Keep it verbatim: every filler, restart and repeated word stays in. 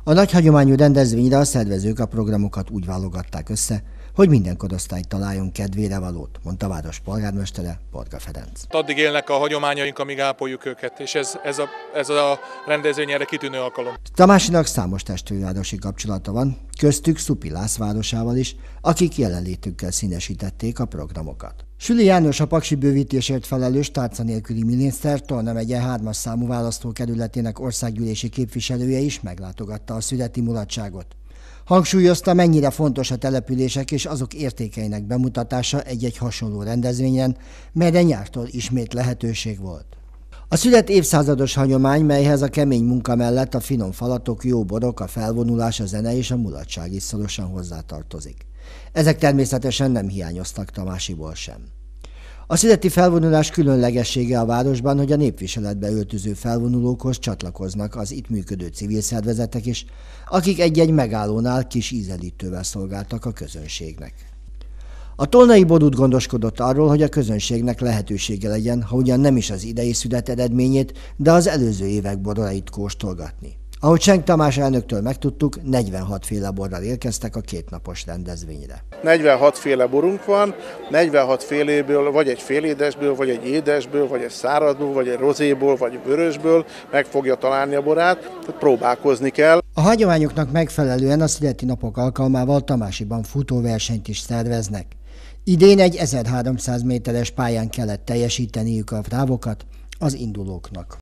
A nagy hagyományú rendezvényre a szervezők a programokat úgy válogatták össze, hogy minden korosztály találjon kedvére valót, mondta a város polgármestere, Borga Ferenc. Addig élnek a hagyományaink, amíg ápoljuk őket, és ez, ez, a, ez a rendezvény erre kitűnő alkalom. Tamásinak számos testvérvárosi kapcsolata van, köztük Szupilász városával is, akik jelenlétükkel színesítették a programokat. Süli János, a paksi bővítésért felelős tárca nélküli miniszter, Tolna megye hármas számú választókerületének országgyűlési képviselője is meglátogatta a születi mulatságot. Hangsúlyozta, mennyire fontos a települések és azok értékeinek bemutatása egy-egy hasonló rendezvényen, melyre nyártól ismét lehetőség volt. A szület évszázados hagyomány, melyhez a kemény munka mellett a finom falatok, jó borok, a felvonulás, a zene és a mulatság is szorosan hozzátartozik. Ezek természetesen nem hiányoztak Tamásiból sem. A születi felvonulás különlegessége a városban, hogy a népviseletbe öltöző felvonulókhoz csatlakoznak az itt működő civil szervezetek is, akik egy-egy megállónál kis ízelítővel szolgáltak a közönségnek. A tolnai borút gondoskodott arról, hogy a közönségnek lehetősége legyen, ha ugyan nem is az idei szület eredményét, de az előző évek borait kóstolgatni. Ahogy Senk Tamás elnöktől megtudtuk, negyvenhat féle borral érkeztek a kétnapos rendezvényre. negyvenhat féle borunk van, negyvenhat féléből, vagy egy félédesből, vagy egy édesből, vagy egy száradból, vagy egy rozéból, vagy vörösből meg fogja találni a borát, tehát próbálkozni kell. A hagyományoknak megfelelően a születi napok alkalmával Tamásiban futóversenyt is szerveznek. Idén egy ezerháromszáz méteres pályán kellett teljesíteniük a távokat az indulóknak.